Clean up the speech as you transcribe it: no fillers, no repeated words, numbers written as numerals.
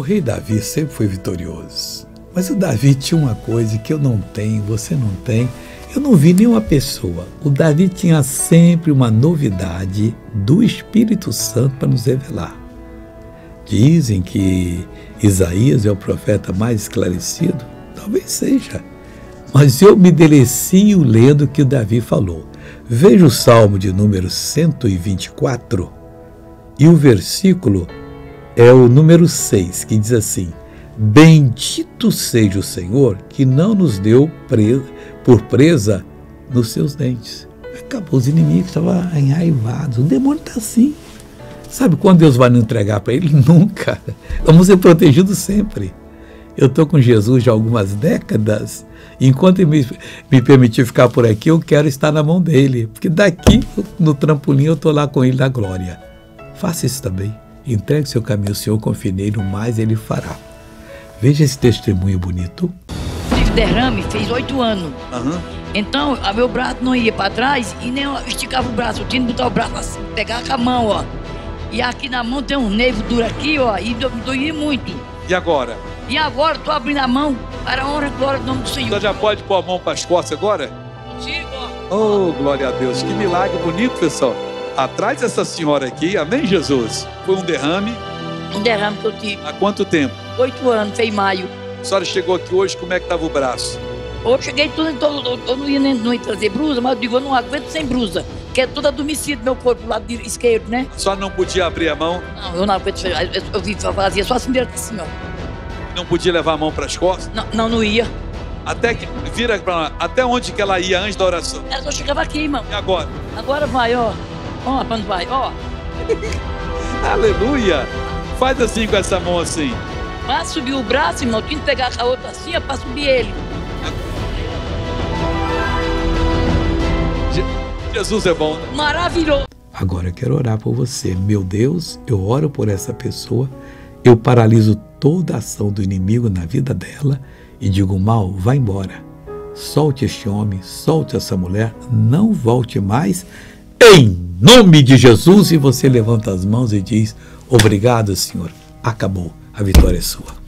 rei Davi sempre foi vitorioso. Mas o Davi tinha uma coisa que eu não tenho, você não tem. Eu não vi nenhuma pessoa. O Davi tinha sempre uma novidade do Espírito Santo para nos revelar. Dizem que Isaías é o profeta mais esclarecido. Talvez seja. Mas eu me delicio lendo o que o Davi falou. Veja o Salmo de número 124 e o versículo é o número 6, que diz assim: bendito seja o Senhor que não nos deu por presa nos seus dentes. Acabou, os inimigos estavam enraivados. O demônio está assim. Sabe quando Deus vai nos entregar para ele? Nunca. Vamos ser protegidos sempre. Eu estou com Jesus já há algumas décadas. Enquanto ele me permitir ficar por aqui, eu quero estar na mão dele. Porque daqui, no trampolim, eu estou lá com ele na glória. Faça isso também. Entregue seu caminho ao Senhor, confie nele, o mais ele fará. Veja esse testemunho bonito. Tive derrame, fez 8 anos. Uhum. Então, meu braço não ia para trás e nem eu esticava o braço. Eu tinha que botar o braço assim, pegar com a mão, ó. E aqui na mão tem um nervo duro aqui, ó, e doía muito. E agora? E agora estou abrindo a mão para a honra e glória do nome do Senhor. Você já pode pôr a mão para as costas agora? Consigo, ó. Oh, glória a Deus. Que milagre bonito, pessoal. Atrás dessa senhora aqui, amém, Jesus? Foi um derrame. Um derrame que eu tive. Há quanto tempo? 8 anos, foi em maio. A senhora chegou aqui hoje, como é que estava o braço? Eu cheguei tudo, eu não ia trazer brusa, mas eu digo, eu não aguento sem brusa. Porque é tudo adormecido meu corpo, do lado esquerdo, né? A senhora não podia abrir a mão? Não, eu não aguento, eu fazia só assim direto assim, ó. Não podia levar a mão para as costas? Não ia. Até que, vira para lá, até onde que ela ia antes da oração? Ela só chegava aqui, irmão. E agora? Agora vai, ó. Ó, quando vai, ó. Aleluia! Faz assim com essa mão assim. Para subir o braço, irmão, tinha que pegar a outra assim, ó, para subir ele. Jesus é bom, né? Maravilhoso. Agora eu quero orar por você. Meu Deus, eu oro por essa pessoa, eu paraliso toda a ação do inimigo na vida dela e digo: mal, vai embora. Solte este homem, solte essa mulher, não volte mais, em nome de Jesus. E você levanta as mãos e diz: obrigado, Senhor. Acabou, a vitória é sua.